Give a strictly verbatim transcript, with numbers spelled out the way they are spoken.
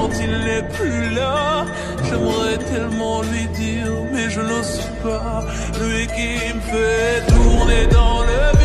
quand il n'est plus là. J'aimerais tellement lui dire, mais je n'ose pas. Lui qui me fait tourner dans le